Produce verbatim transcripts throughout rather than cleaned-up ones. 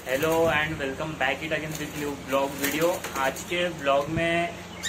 Hello and welcome back it again with new vlog video. आज के blog में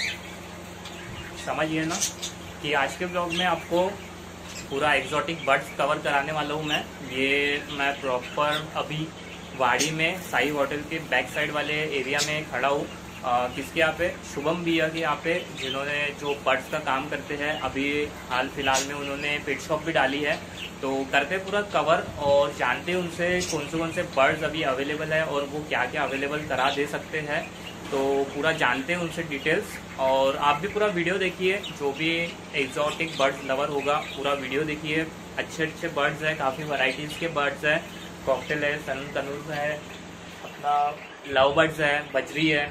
समझिए ना कि आज के ब्लॉग में आपको पूरा एक्जॉटिक बर्ड्स कवर कराने वाला हूँ मैं। ये मैं प्रॉपर अभी वाड़ी में साई होटल के बैक साइड वाले एरिया में खड़ा हूँ। किसके यहाँ पे? शुभम भैया के यहाँ पे, जिन्होंने जो बर्ड्स का काम करते हैं। अभी हाल फिलहाल में उन्होंने पेट शॉप भी डाली है, तो करते पूरा कवर और जानते हैं उनसे कौन से कौन से बर्ड्स अभी अवेलेबल है और वो क्या क्या अवेलेबल करा दे सकते हैं। तो पूरा जानते हैं उनसे डिटेल्स, और आप भी पूरा वीडियो देखिए। जो भी एक्जॉटिक बर्ड्स लवर होगा पूरा वीडियो देखिए। अच्छे अच्छे बर्ड्स हैं, काफ़ी वैरायटीज़ के बर्ड्स हैं। कॉकटेल है, सन तनूर है, अपना लव बर्ड्स है, बजरी है।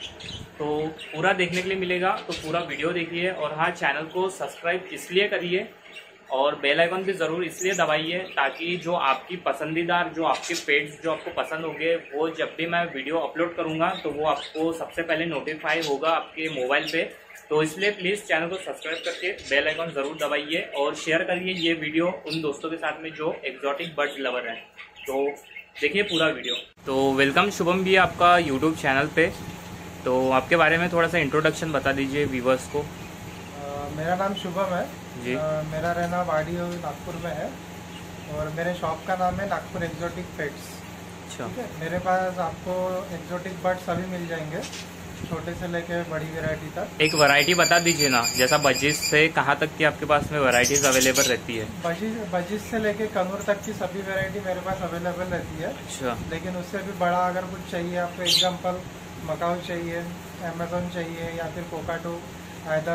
तो पूरा देखने के लिए मिलेगा, तो पूरा वीडियो देखिए। और हाँ, चैनल को सब्सक्राइब इसलिए करिए और बेल आइकन भी ज़रूर इसलिए दबाइए ताकि जो आपकी पसंदीदा, जो आपके पेट्स जो आपको पसंद होंगे, वो जब भी मैं वीडियो अपलोड करूँगा तो वो आपको सबसे पहले नोटिफाई होगा आपके मोबाइल पे। तो इसलिए प्लीज़ चैनल को सब्सक्राइब करके बेल आइकन ज़रूर दबाइए और शेयर करिए ये वीडियो उन दोस्तों के साथ में जो एक्जॉटिक बर्ड्स लवर हैं। तो देखिए पूरा वीडियो। तो वेलकम शुभम भी आपका यूट्यूब चैनल पे। तो आपके बारे में थोड़ा सा इंट्रोडक्शन बता दीजिए व्यूवर्स को। uh, मेरा नाम शुभम है जी। uh, मेरा रहना वाड़ी और नागपुर में है और मेरे शॉप का नाम है नागपुर एक्जॉटिक पेट्स। अच्छा। ठीक है, मेरे पास आपको एक्जॉटिक बर्ड्स सभी मिल जाएंगे, छोटे से लेके बड़ी वैरायटी तक। एक वैरायटी बता दीजिए ना, जैसा बजिस से कहाँ तक की आपके पास में वैरायटीज अवेलेबल रहती है? बजिस बजिस से लेके कनूर तक की सभी वैरायटी मेरे पास अवेलेबल रहती है। अच्छा। लेकिन उससे भी बड़ा अगर कुछ चाहिए आपको, एग्जाम्पल मकाऊ चाहिए, अमेजोन चाहिए या फिर कोकाटो, इधर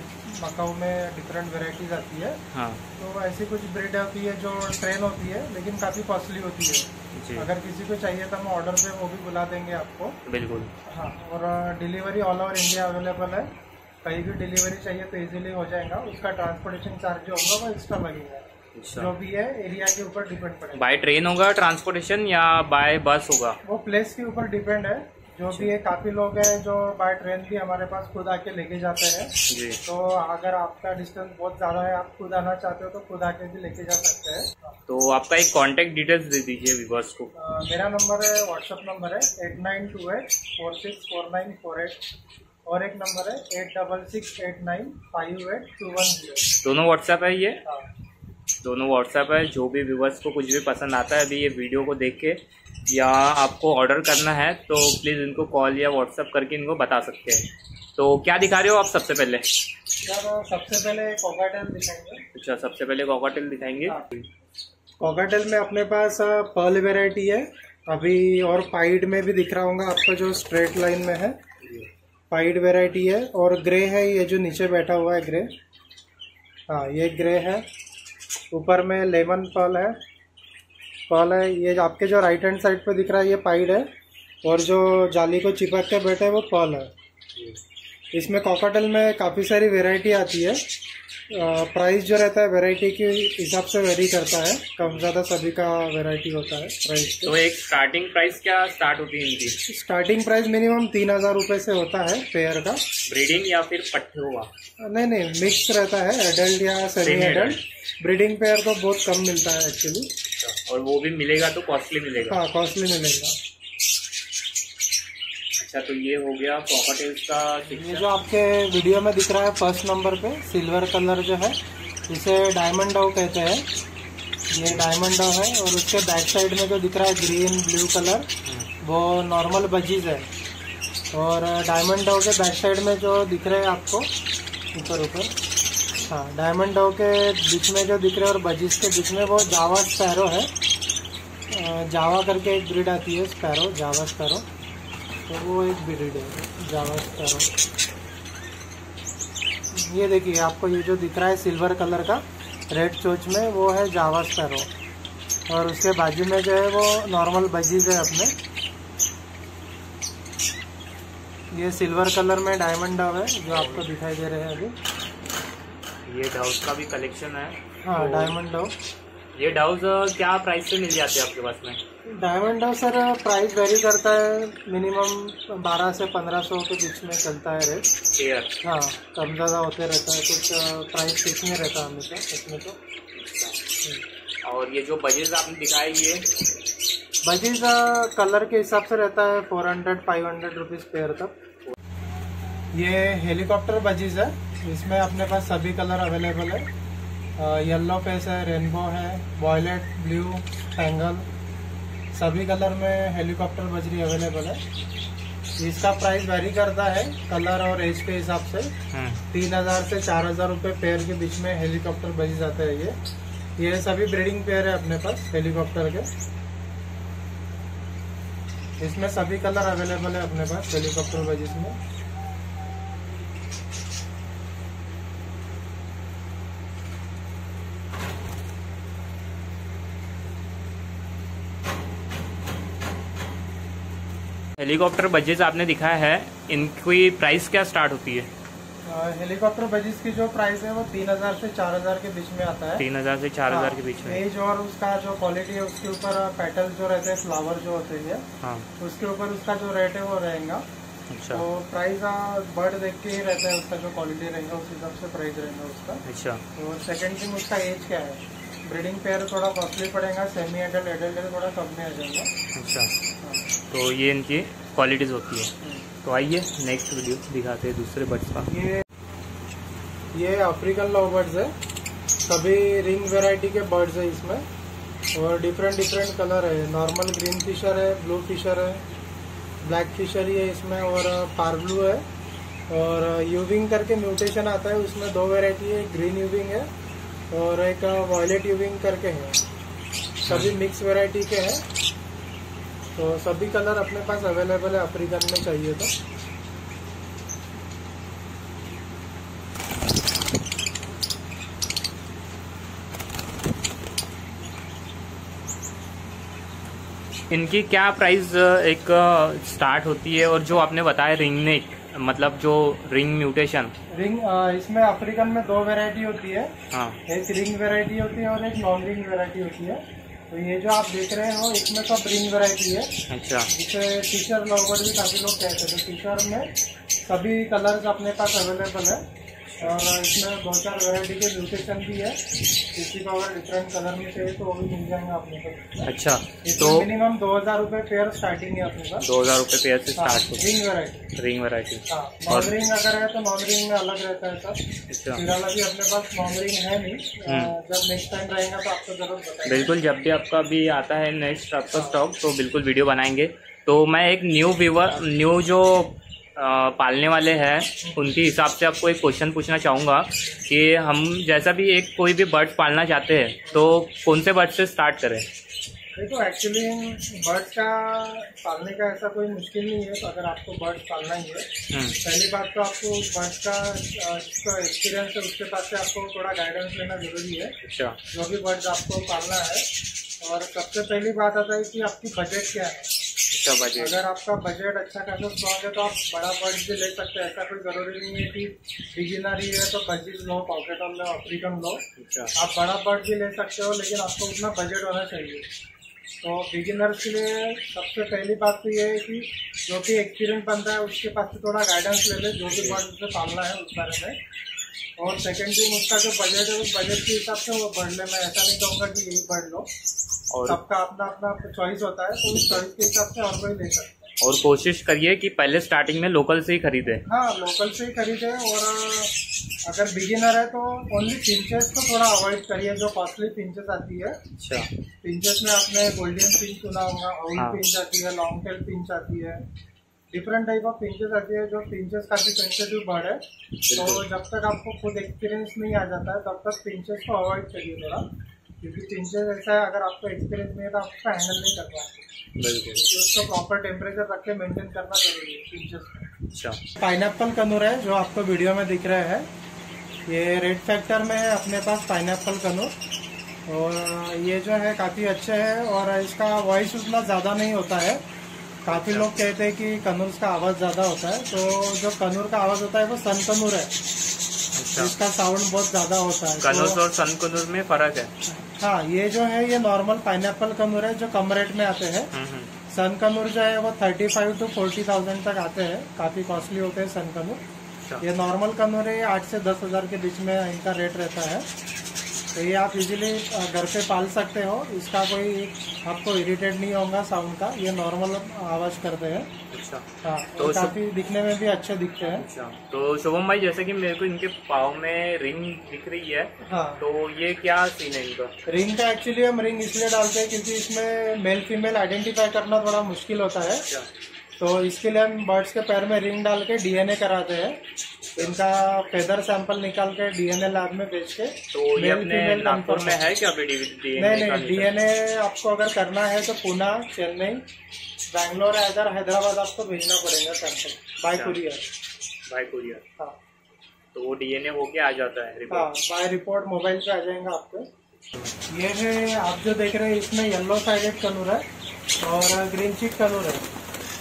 मकाऊ में डिफरेंट वेराइटीज आती है। हाँ। तो ऐसी कुछ ब्रीड होती है जो ट्रेन होती है लेकिन काफ़ी कॉस्टली होती है जी। अगर किसी को चाहिए तो हम ऑर्डर पे वो भी बुला देंगे आपको। बिल्कुल। हाँ, और delivery all over India available है। कहीं भी डिलीवरी चाहिए तो इजीली हो जाएगा। उसका ट्रांसपोर्टेशन चार्ज जो होगा वो एक्स्ट्रा लगेगा। अच्छा। जो भी है एरिया के ऊपर डिपेंड पड़ेगा। बाय ट्रेन होगा ट्रांसपोर्टेशन या बाय बस होगा? वो प्लेस के ऊपर डिपेंड है। जो भी है, काफी लोग हैं जो बाय ट्रेन भी हमारे पास खुद आके लेके जाते हैं जी। तो अगर आपका डिस्टेंस बहुत ज्यादा है, आप खुद आना चाहते हो तो खुद आके भी लेके जा सकते हैं। तो आपका एक कांटेक्ट डिटेल्स दे दीजिए व्यूअर्स को। आ, मेरा नंबर है, व्हाट्सएप नंबर है eight nine two eight four six four nine four eight और एक नंबर है eight double six eight nine five eight two one zero. दोनों व्हाट्सएप है ये? हाँ, दोनों व्हाट्सएप है। जो भी व्यूअर्स को कुछ भी पसंद आता है अभी ये वीडियो को देख के, या आपको ऑर्डर करना है, तो प्लीज़ इनको कॉल या व्हाट्सएप करके इनको बता सकते हैं। तो क्या दिखा रहे हो आप सबसे पहले? सर सबसे पहले कॉकाटेल दिखाएंगे। अच्छा, सबसे पहले कॉकाटेल दिखाएंगे। कॉकाटेल में अपने पास पर्ल वेराइटी है अभी, और पाइड में भी दिख रहा होगा आपका जो स्ट्रेट लाइन में है, पाइड वेराइटी है। और ग्रे है, ये जो नीचे बैठा हुआ है ग्रे, हाँ ये ग्रे है। ऊपर में लेमन पर्ल है, पर्ल है। ये आपके जो राइट हैंड साइड पे दिख रहा है ये पाइड है, और जो जाली को चिपक के बैठे है वो पर्ल है। इसमें कॉकाटेल में काफ़ी सारी वैरायटी आती है। प्राइस जो रहता है वैरायटी के हिसाब से वेरी करता है, कम ज़्यादा सभी का वैरायटी होता है प्राइस। तो एक स्टार्टिंग प्राइस क्या स्टार्ट होती है इनकी? स्टार्टिंग प्राइस मिनिमम तीन हज़ार रुपये से होता है पेयर का। ब्रीडिंग या फिर पट्टे हुआ? नहीं नहीं, मिक्स रहता है, एडल्ट या सेमी एडल्ट। ब्रीडिंग पेयर तो बहुत कम मिलता है एक्चुअली, और वो भी मिलेगा तो कॉस्टली मिलेगा। हाँ, कॉस्टली मिलेगा। अच्छा, तो ये हो गया कॉकाटेल्स का। ये जो आपके वीडियो में दिख रहा है फर्स्ट नंबर पे सिल्वर कलर जो है, इसे डायमंड डव कहते हैं। ये डायमंड डव है, और उसके बैक साइड में जो दिख रहा है ग्रीन ब्लू कलर, वो नॉर्मल बजीज है। और डायमंड डव के बैक साइड में जो दिख रहे हैं आपको ऊपर ऊपर, हाँ डायमंड डव के बीच में जो दिख रहे हैं और बजीज के बीच में, वो जावा स्पैरो है। जावा करके एक ब्रीड आती है स्पैरो, जावा स्पैरो, तो वो एक ब्रीड है जावा स्पैरो। ये देखिए आपको ये जो दिख रहा है सिल्वर कलर का रेड चोच में, वो है जावा स्पैरो। और उसके बाजू में जो है वो नॉर्मल बजीज है अपने। ये सिल्वर कलर में डायमंड डव है जो आपको दिखाई दे रहे हैं अभी। ये डव्स का भी कलेक्शन है। हाँ, तो डायमंड डव। ये डव्स क्या प्राइस से मिल जाते हैं आपके पास में? Diamond dove sir price vary करता है, मिनिमम बारह से पंद्रह सौ के बीच में चलता है रेट पेयर। हाँ, कम ज़्यादा होते रहता है, कुछ प्राइस फिक्स नहीं रहता हमेशा इसमें तो। और ये जो बजेस आपने दिखाए, ये बजीज कलर के हिसाब से रहता है four hundred five hundred rupees pair तक। ये हेलीकॉप्टर बजीज है, इसमें अपने पास सभी कलर अवेलेबल है। येलो फेस है, रेनबो है, वॉयलेट, ब्लू, पैंगल, सभी कलर में हेलीकॉप्टर बजरी अवेलेबल है। इसका प्राइस वेरी करता है कलर और एज के हिसाब से। तीन हजार से चार हजार रुपये पेयर के बीच में हेलीकॉप्टर बजीज आता है। ये ये सभी ब्रीडिंग पेयर है अपने पास हेलीकॉप्टर के। इसमें सभी कलर अवेलेबल है अपने पास हेलीकॉप्टर बजीज में। हेलीकॉप्टर बजेज आपने दिखाया है, इनकी प्राइस क्या स्टार्ट होती है? हेलीकॉप्टर बजीज की जो प्राइस है वो तीन हजार से चार हजार के बीच में आता है। तीन हजार से चार हजार के बीच में। एज और उसका जो क्वालिटी है उसके ऊपर पेटल जो रहते हैं, फ्लावर जो होते हैं, हाँ, उसके ऊपर उसका जो रेट है वो रहेगा। अच्छा। तो प्राइस बर्ड देख के ही रहता है उसका जो क्वालिटी रहेगा, उस हिसाब से प्राइस रहेगा उसका। अच्छा। तो सेकंड थिंग उसका एज क्या है। ब्रीडिंग पेयर थोड़ा कॉस्टली पड़ेगा, सेमी एडल्ट एडल्ट थोड़ा कम में आ जाएगा। अच्छा। हाँ। तो ये इनकी क्वालिटीज होती है। तो आइए नेक्स्ट वीडियो दिखाते हैं दूसरे बर्ड्स का। ये ये अफ्रीकन लव बर्ड्स है, सभी रिंग वैरायटी के बर्ड्स है इसमें, और डिफरेंट डिफरेंट कलर है। नॉर्मल ग्रीन फिशर है, ब्लू फिशर है, ब्लैक फिशर ही है इसमें, और पार ब्लू है, और यूविंग करके म्यूटेशन आता है उसमें। दो वैरायटी है, ग्रीन यूविंग है और एक वॉयलेट यूविंग करके है। सभी मिक्स वैरायटी के हैं। तो सभी कलर अपने पास अवेलेबल है अफ्रीकन में चाहिए तो। इनकी क्या प्राइस एक स्टार्ट होती है? और जो आपने बताया रिंग नेक, मतलब जो रिंग म्यूटेशन रिंग, इसमें अफ्रीकन में दो वैरायटी होती है। हाँ। एक रिंग वैरायटी होती है और एक नॉन रिंग वैरायटी होती है। तो ये जो आप देख रहे हो इसमें सब रिंग वैरायटी है। अच्छा। इसे टीचर लवर भी काफी लोग कहते हैं। तो टीचर में सभी कलर्स अपने पास अवेलेबल है, और इसमें दो चार वैरायटी के म्यूटेशन भी है। किसी को अगर डिफरेंट कलर में चाहिए तो वो भी मिल जाएंगे अपने पास। अच्छा। तो मिनिमम दो हजार रूपए पेयर स्टार्टिंग है अपने पास। दो हजार रूपए पेयर से स्टार्ट होती है ring variety. Ring variety. Non ring अगर है तो नॉन रिंग में अलग रहता है सब। अच्छा। फिलहाल अभी अपने पास नॉन रिंग है नहीं, जब नेक्स्ट टाइम रहेगा तो आपको जरूर बताएंगे। बिल्कुल, जब भी आपका भी आता है नेक्स्ट आपका स्टॉक तो बिल्कुल वीडियो बनाएंगे। तो मैं एक न्यू व्यूवर न्यू जो आ, पालने वाले हैं उनके हिसाब से आपको एक क्वेश्चन पूछना चाहूँगा कि हम जैसा भी एक कोई भी बर्ड पालना चाहते हैं तो कौन से बर्ड से स्टार्ट करें? देखो, एक्चुअली बर्ड का पालने का ऐसा कोई मुश्किल नहीं है। तो अगर आपको बर्ड पालना ही है, पहली बात तो आपको बर्ड का जो एक्सपीरियंस है उसके पास से आपको थोड़ा गाइडेंस लेना जरूरी है। अच्छा। जो भी बर्ड आपको पालना है, और सबसे पहली बात आता है कि आपकी बजट क्या है। अच्छा, बजट। अगर आपका बजट अच्छा खासा स्ट्रॉन्ग है तो आप बड़ा बर्ड भी ले सकते हैं। ऐसा कोई जरूरी नहीं है कि बिगिनर ही है तो बजीज लो, पॉकेटल लो, अफ्रीकन लो। अच्छा। आप बड़ा बर्ड भी ले सकते हो, लेकिन आपको उतना बजट होना चाहिए। तो बिगिनर्स के लिए सबसे पहली बात तो ये है कि जो भी एक्सपीरियंस बनता है उसके पास से थोड़ा गाइडेंस ले ले, जो भी बर्ड उसे पालना है उस बारे में। और सेकेंड थिंग, उसका जो बजट है उस बजट के हिसाब से वो बर्ड ले। मैं ऐसा नहीं कहूँगा कि यही बर्ड लो, और सबका अपना अपना चॉइस होता है, तो उस चॉइस के हिसाब से और कोई ले सकता है। और कोशिश करिए कि पहले स्टार्टिंग में लोकल से ही खरीदे। हाँ, लोकल से ही खरीदे। और अगर बिगिनर है तो ओनली पिंचेस को थोड़ा अवॉइड करिए, जो कॉस्टली पिंचेस आती है। अच्छा। पिंचेस में आपने गोल्डन पिंच सुना होगा, आउल पिंच आती है, लॉन्ग टेल पिंच आती है, डिफरेंट टाइप ऑफ पिंचेस आती है। जो पिंचेस काफी सेंसिटिव बर्ड है, तो जब तक आपको खुद एक्सपीरियंस नहीं आ जाता है तब तक पिंचेस को अवॉइड करिए थोड़ा, क्योंकि पिंचेस ऐसा है अगर आपको एक्सपीरियंस नहीं है तो आप उसका हैंडल नहीं कर पाते। बिल्कुल। उसको प्रॉपर टेम्परेचर रख के मेंटेन करना जरूरी है पिंचेस में। अच्छा। पाइनएप्पल कनूर है जो आपको वीडियो में दिख रहा है, ये रेड फैक्टर में है अपने पास पाइनएप्पल कनूर, और ये जो है काफी अच्छे है, और इसका वॉइस उतना ज्यादा नहीं होता है। काफी लोग कहते हैं कि कनूर का आवाज ज्यादा होता है, तो जो कनूर का आवाज होता है वो सन कनूर है। अच्छा। इसका साउंड बहुत ज्यादा होता है। कनूर तो और सन कनूर में फर्क है? हाँ, ये जो है ये नॉर्मल पाइनएप्पल कनूर है जो कम रेट में आते हैं। सन कनूर जो है वो thirty five to forty thousand तक आते हैं, काफी कॉस्टली होते हैं सन कनूर। ये नॉर्मल कनूर है, आठ से दस हजार के बीच में इनका रेट रहता है। तो ये आप इजीली घर पे पाल सकते हो। इसका कोई आपको इरिटेट नहीं होगा साउंड का, ये नॉर्मल आवाज करते हैं। अच्छा। हाँ, तो काफी दिखने में भी अच्छे दिखते हैं। अच्छा। तो शुभम भाई, जैसे कि मेरे को इनके पाँव में रिंग दिख रही है, हाँ, तो ये क्या सीन है इनका? रिंग का एक्चुअली हम रिंग इसलिए डालते हैं क्योंकि इसमें मेल फीमेल आइडेंटिफाई करना थोड़ा मुश्किल होता है। अच्छा। तो इसके लिए हम बर्ड्स के पैर में रिंग डाल के डीएनए कराते हैं। इनका फेदर सैंपल निकाल के डीएनए लैब में भेज के। तो ये अपने नागपुर में है क्या? नहीं नहीं, डीएनए आपको अगर करना है तो पुणे, चेन्नई, बैंगलोर, अगर हैदराबाद आपको भेजना पड़ेगा sample by courier. By courier, हाँ। तो वो डीएनए होके आ जाता है रिपोर्ट? हाँ, बाय रिपोर्ट मोबाइल पे आ जाएगा आपके। ये है आप जो देख रहे हैं, इसमें येलो साइडेड कनूर है और ग्रीन चीक कनूर है।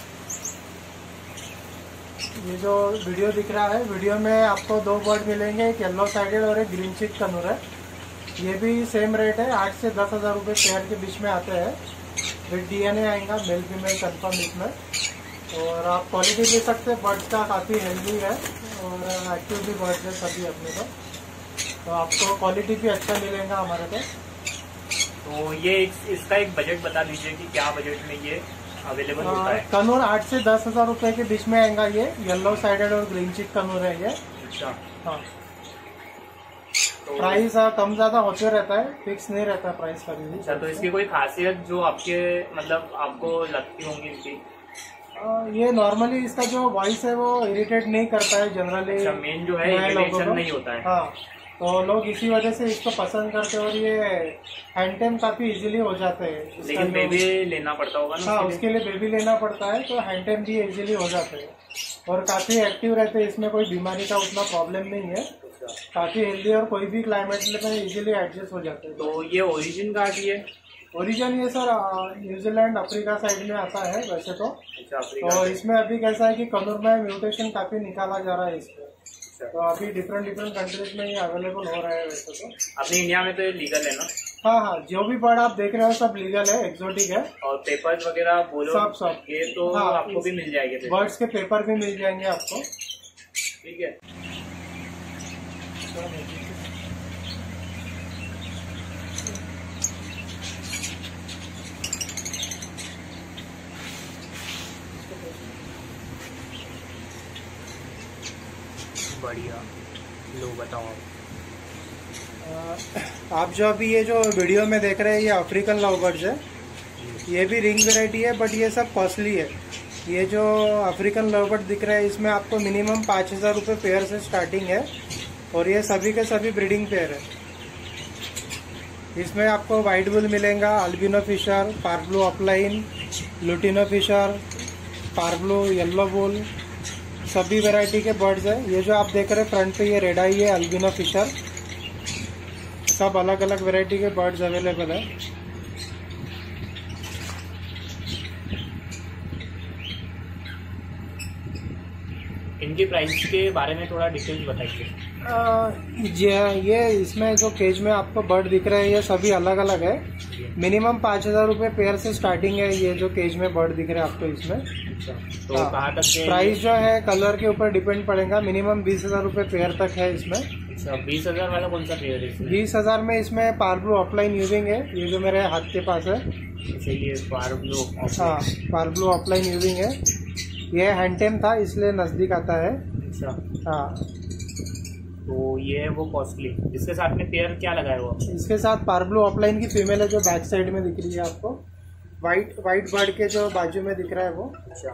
ये जो वीडियो दिख रहा है, वीडियो में आपको दो बर्ड मिलेंगे, एक येलो साइडेड और एक ग्रीन चीक कनूर है। ये भी सेम रेट है, आठ से दस हजार रुपये पेयर के बीच में आते हैं। विद डीएनए आएगा, मेल फीमेल कंफर्म इसमें। और आप क्वालिटी ले सकते हैं, बर्ड्स का काफ़ी हेल्दी है और एक्टिव भी बर्ड्स है सभी अपने को, तो आपको क्वालिटी भी अच्छा मिलेगा हमारे पे। तो ये इसका एक बजट बता दीजिए कि क्या बजट में ये अवेलेबल होता है? कनूर आठ से दस हजार रुपए के बीच में आएगा। ये येलो साइडेड और ग्रीन चिक कनूर है ये। अच्छा। हाँ, तो प्राइस कम ज्यादा होते रहता है, फिक्स नहीं रहता प्राइस का भी। अच्छा, तो इसकी कोई खासियत जो आपके मतलब आपको लगती होंगी इसकी? ये नॉर्मली इसका जो वॉइस है वो इरिटेट नहीं करता है जनरली। अच्छा, मेन जो है इरिटेशन नहीं होता है। हाँ, तो लोग इसी वजह से इसको पसंद करते हैं और ये हैंड टेम काफी इजीली हो जाते हैं। लेकिन बेबी लेना पड़ता होगा ना? हाँ, उसके लिए बेबी लेना पड़ता है, तो हैंड टेम भी इजीली हो जाते हैं और काफी एक्टिव रहते हैं। इसमें कोई बीमारी का उतना प्रॉब्लम नहीं है, काफी हेल्दी और कोई भी क्लाइमेट में इजीली एडजस्ट हो जाते हैं। तो ये ओरिजिन कहाँ की है? ओरिजिन ये सर न्यूजीलैंड अफ्रीका साइड में आता है वैसे तो। अच्छा, तो इसमें अभी कैसा है कि कनूर में म्यूटेशन काफी निकाला जा रहा है इसमें, तो अभी डिफरेंट डिफरेंट कंट्रीज में ये अवेलेबल हो रहा है वैसे तो। अपने इंडिया में तो ये लीगल है ना? हाँ हाँ, जो भी बर्ड आप देख रहे हो सब लीगल है, एक्सोटिक है। और पेपर्स वगैरह बोलो सब सब ये तो हाँ, आपको भी मिल जाएंगे, बर्ड्स के पेपर भी मिल जाएंगे आपको। ठीक है। बढ़िया, लो बताओ आप। जो अभी ये जो वीडियो में देख रहे हैं ये अफ्रीकन लव बर्ड्स है। ये भी रिंग वैरायटी है बट ये सब कॉस्टली है। ये जो अफ्रीकन लव बर्ड दिख रहा है इसमें आपको मिनिमम पाँच हजार रुपये पेयर से स्टार्टिंग है और ये सभी के सभी ब्रीडिंग पेयर है। इसमें आपको वाइट बुल मिलेगा, albino Fischer, parblue opaline, lutino Fischer, parblue yellow bull, सभी वैरायटी के बर्ड्स है। ये जो आप देख रहे हैं फ्रंट पे ये रेड आई है, अल्बिनो फिशर, सब अलग अलग वैरायटी के बर्ड्स अवेलेबल है। इनकी प्राइस के बारे में थोड़ा डिटेल्स बताइए। ये इसमें जो केज में आपको बर्ड दिख रहे हैं ये सभी अलग अलग है। मिनिमम पाँच हजार रुपये पेयर से स्टार्टिंग है। ये जो केज में बर्ड दिख रहे हैं आपको इसमें। अच्छा, तो हाँ, कहाँ तक प्राइस जो है कलर के ऊपर डिपेंड पड़ेगा। मिनिमम बीस हजार रुपये पेयर तक है इसमें। अच्छा, बीस हजार वाला कौन सा पेयर है? बीस हजार में इसमें पार्ब्लू ऑफलाइन यूजिंग है, ये जो मेरे हाथ के पास है। अच्छा, ये पार्ब्लू, हाँ, पार्ब्लू ऑफलाइन यूजिंग है। ये हैंडटेम था इसलिए नजदीक आता है। अच्छा, हाँ, तो ये है वो कॉस्टली। इसके साथ में पेयर क्या लगाया हुआ? इसके साथ पार्ब्लू ऑफलाइन की फीमेल है जो बैक साइड में दिख रही है आपको, व्हाइट व्हाइट बर्ड के जो बाजू में दिख रहा है वो। अच्छा,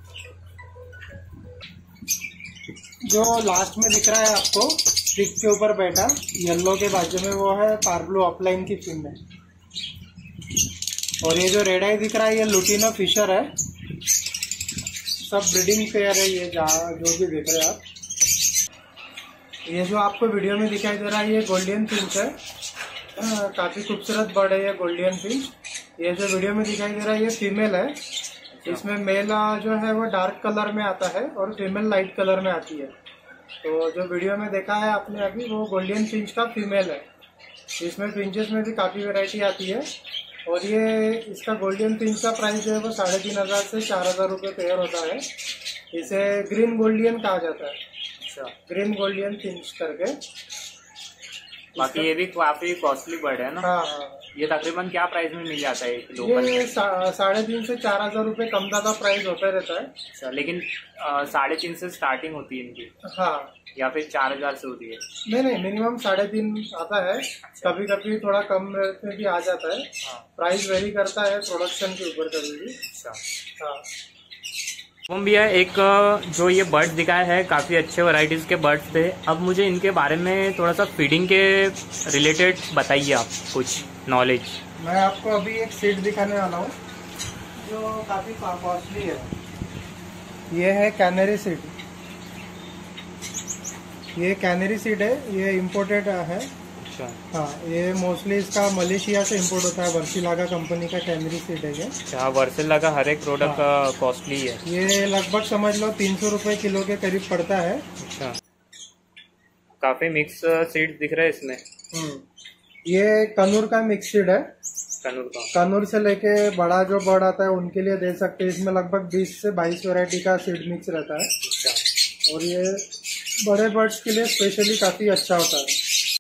जो लास्ट में दिख रहा है आपको पिक के ऊपर बैठा येलो के बाजू में वो है पार्ब्लू ऑफलाइन की फीमेल। और ये जो रेड आई दिख रहा है ये लुटिनो फिशर है। सब ब्रीडिंग पेयर है ये जो भी देख रहे हैं आप। ये जो आपको वीडियो में दिखाई दे रहा है ये गोल्डन फिंच है, काफी खूबसूरत बर्ड है ये गोल्डन फिंच। ये जो वीडियो में दिखाई दे रहा है ये फीमेल है। इसमें मेल जो है वो डार्क कलर में आता है और फीमेल लाइट कलर में आती है। तो जो वीडियो में देखा है आपने अभी वो गोल्डन फिंच का फीमेल है। इसमें फिंचेस में भी काफी वैरायटी आती है और ये इसका गोल्डन फिंच का प्राइस जो है वो साढ़े तीन हजार से चार हजार रुपये पेयर होता है। इसे ग्रीन गोल्डियन कहा जाता है। अच्छा, ग्रीन गोल्डियन फिंच करके। बाकी ये भी काफी कॉस्टली बर्ड है ना। हाँ हाँ। ये तकरीबन क्या प्राइस में मिल जाता है लोकल? ये साढ़े तीन से चार हजार रूपए कम ज्यादा प्राइस होता रहता है। अच्छा, लेकिन साढ़े तीन से स्टार्टिंग होती है इनकी? हाँ, या फिर चार हजार से होती है? नहीं नहीं, मिनिमम साढ़े तीन आता है। अच्छा। कभी कभी थोड़ा कम रेट में भी आ जाता है। हाँ। प्राइस वेरी करता है प्रोडक्शन के ऊपर कभी भी। अच्छा हाँ। वो भैया एक जो ये बर्ड्स दिखाए हैं काफ़ी अच्छे वैरायटीज के बर्ड्स थे। अब मुझे इनके बारे में थोड़ा सा फीडिंग के रिलेटेड बताइए आप कुछ नॉलेज। मैं आपको अभी एक सीड दिखाने वाला हूँ जो काफ़ी कॉस्टली है। ये है कैनरी सीड। ये कैनरी सीड है, ये इम्पोर्टेड है। अच्छा। हाँ, ये मोस्टली इसका मलेशिया से इम्पोर्ट होता है। वर्सिलागा कंपनी का कैनरी सीड है ये। अच्छा, वर्सिलागा हर एक प्रोडक्ट का कॉस्टली है। ये लगभग समझ लो तीन सौ रुपए किलो के करीब पड़ता है। अच्छा, काफी मिक्स सीड दिख रहा है इसमें। हम्म, ये कनूर का मिक्स सीड है। कनूर का? कनूर से लेके बड़ा जो बर्ड आता है उनके लिए दे सकते हैं। इसमें लगभग बीस से बाईस वैरायटी का सीड मिक्स रहता है। अच्छा। और ये बड़े बर्ड्स के लिए स्पेशली काफी अच्छा होता है।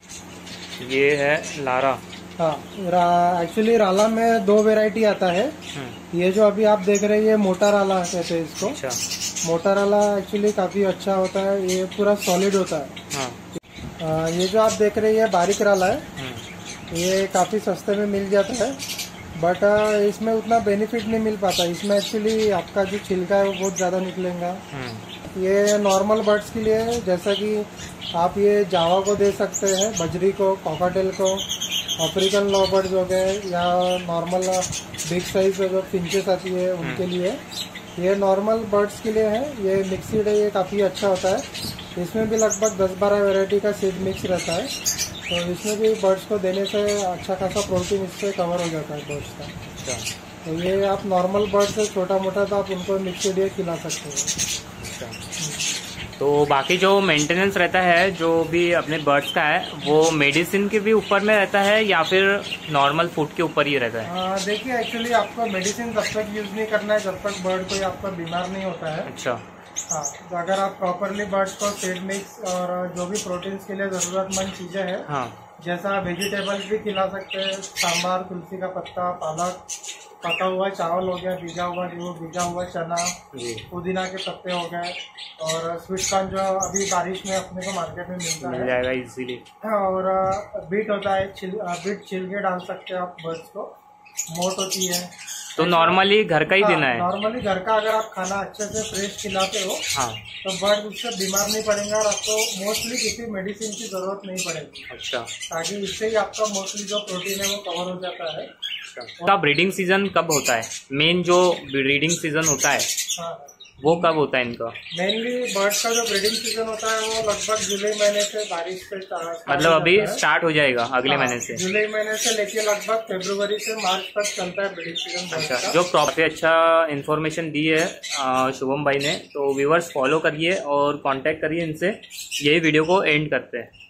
ये है लारा। हाँ, एक्चुअली रा, राला में दो वैरायटी आता है। ये जो अभी आप देख रहे हैं ये मोटा राला कहते हैं इसको। अच्छा। मोटा राला एक्चुअली काफी अच्छा होता है, ये पूरा सॉलिड होता है। हाँ। आ, ये जो आप देख रहे हैं ये बारीक राला है। ये काफी सस्ते में मिल जाता है, बट इसमें उतना बेनिफिट नहीं मिल पाता। इसमें एक्चुअली आपका जो छिलका है वो बहुत ज्यादा निकलेगा। ये नॉर्मल बर्ड्स के लिए, जैसा कि आप ये जावा को दे सकते हैं, बजरी को, कॉकाटेल को, अफ्रीकन लव बर्ड्स हो गए, या नॉर्मल बिग साइज जो फिंचेस आती है उनके लिए। ये नॉर्मल बर्ड्स के लिए है। ये मिक्स सीड है, ये काफ़ी अच्छा होता है। इसमें भी लगभग दस बारह वैरायटी का सीड मिक्स रहता है, तो इसमें भी बर्ड्स को देने से अच्छा खासा प्रोटीन इससे कवर हो जाता है बर्ड्स का। अच्छा। तो ये आप नॉर्मल बर्ड से छोटा मोटा तो आप उनको मिक्स सीड ये खिला सकते हैं। तो बाकी जो मेंटेनेंस रहता है जो भी अपने बर्ड्स का है, वो मेडिसिन के भी ऊपर में रहता है या फिर नॉर्मल फूड के ऊपर ही रहता है? देखिए, एक्चुअली आपको मेडिसिन तब तक यूज नहीं करना है जब तक बर्ड कोई आपका बीमार नहीं होता है। अच्छा। हाँ, तो अगर आप प्रॉपरली बर्ड्स को फीड मिक्स और जो भी प्रोटीन के लिए जरूरतमंद चीजें हैं, हाँ, जैसा वेजिटेबल्स भी खिला सकते हैं, सांबार, तुलसी का पत्ता, पालक, पका हुआ चावल हो गया, भिजा हुआ जो भिजा हुआ चना, पुदीना के पत्ते हो गए, और स्वीट कॉर्न जो अभी बारिश में अपने को मार्केट में मिलता मिल जाएगा इजीली। और बीट होता है, छिल, बीट छिल के डाल सकते हैं आप बर्ड्स को। मोट होती है। तो नॉर्मली घर का ही हाँ, देना है? नॉर्मली घर का अगर आप खाना अच्छे से फ्रेश खिलाते हो, हाँ, तो बर्ड उससे बीमार नहीं पड़ेगा और आपको मोस्टली किसी मेडिसिन की जरूरत नहीं पड़ेगी। अच्छा। ताकि इससे ही आपका मोस्टली जो प्रोटीन है वो कवर हो जाता है। अच्छा। तो ब्रीडिंग सीजन कब होता है? मेन जो ब्रीडिंग सीजन होता है, हाँ, वो कब होता है इनका? मेनली बर्ड्स का जो ब्रीडिंग सीजन होता है वो लगभग जुलाई महीने से बारिश से मतलब अभी स्टार्ट हो जाएगा अगले महीने से? जुलाई महीने से लेके लगभग फरवरी से मार्च तक चलता है ब्रीडिंग सीजन। अच्छा, जो काफी अच्छा इन्फॉर्मेशन दी है शुभम भाई ने, तो व्यूअर्स फॉलो करिए और कांटेक्ट करिए इनसे। यही वीडियो को एंड करते हैं।